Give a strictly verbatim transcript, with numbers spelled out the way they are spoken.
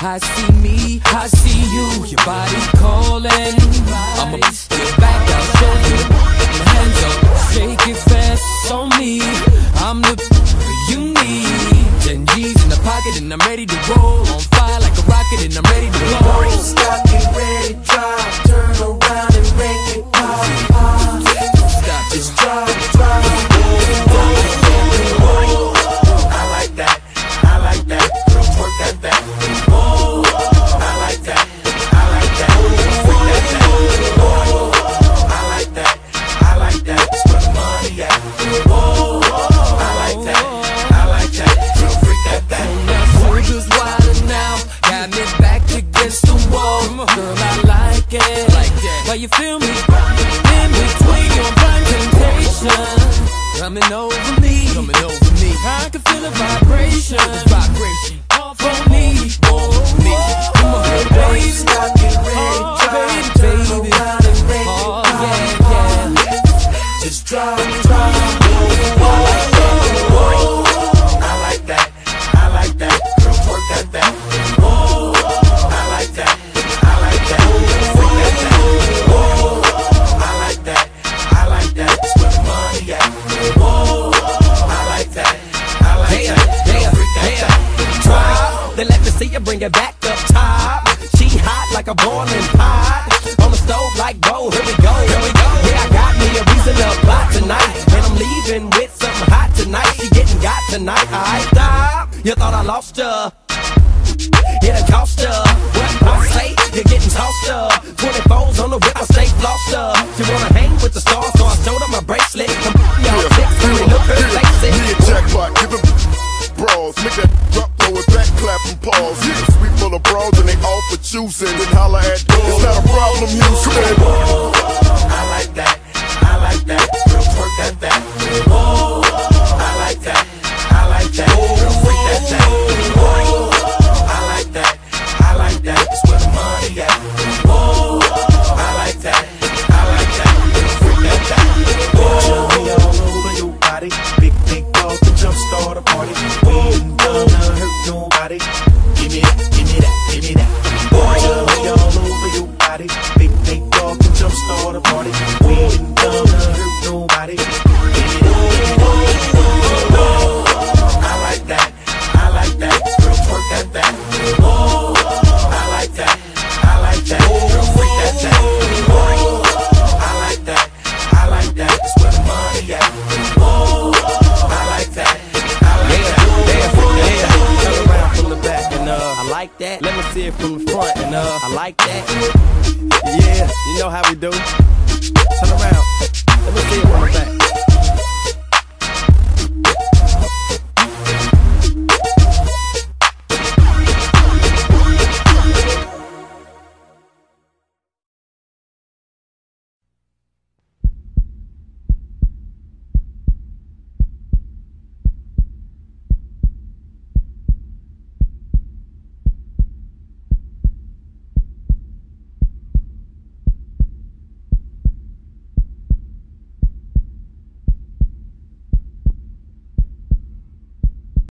I see me, I see you, your body calling. I'ma get back, I'll show you. My hands up, shake it fast on me. I'm the you need. Ten G's in the pocket and I'm ready to roll. On fire like a rocket and I'm ready to blow. Don't stop, get ready, drive. Turn around and make it pop, pop. Stop, just drive, drive. I like that, I like that. Girl, twerk that back. Whoa, I like that, I like that. Freak that back. Whoa, I like that, I like that. That's where the money at. Whoa, I like that, I like that. Girl, freak that back. Shoulders wider now, got me back against the wall. Girl, I like it, like that. Why you feel me? In between your blind temptation, coming over me, coming over me. I can feel the vibration, vibration. All for me, for me. Come on, baby, stop, get ready, drive. Turn around and make it pop, pop. Just drive, drive. Whoa, I like that, I like that. Girl, twerk that back. Whoa, I like that, I like that. Freak that back. Whoa, I like that, I like that. That's where the money at. Whoa, I like that, I like that. Girl, freak that back. Try, then let me see you bring it back up top. She hot like a boiling pot. On the stove like whoa, here we go, here we go. Yeah, I got me a reason to plot tonight. And I'm leaving with something hot tonight. She getting got tonight, alright, stop. You thought I lost ya. Yeah, it cost ya. What I say, you're getting tossed up. twenty-fours on the whip, I stay flossed up. She wanna hang with the stars, so I showed her my bracelet. Come y'all chicks, really look her face it. Me a jackpot, give it brawls. Make that drop, throw it back, clap and pause. Yeah, sweet full of brawls and they all for choosing. Then holla at doors. It's not a problem, Houston. Whoa, I like that, I like that. Girl, twerk that back. Whoa, I like that, I like that. Girl, freak that back. Whoa, I like that, I like that. That's where the money at. Whoa, I like that, I like that. Girl, freak that back. Whoa, jump me all over your body. Big, big dog to jumpstart a party. We ain't gonna hurt nobody. Give me that, give me that, give me that. Boy, jump me all over your body. Big, big dog to jumpstart a party. We ain't gonna hurt nobody. Give me that, give me that. Whoa, I like that, I like that. Girl, twerk that back. Whoa, I like that, I like that. Girl, freak that back. Whoa, I like that, I like that. That's where the money at. Whoa, I like that, I like that. Yeah, yeah, turn around from the back and uh, I like that. Let me see it from the front and uh, I like that. Yeah, you know how we do. Turn around, let me see it from the back.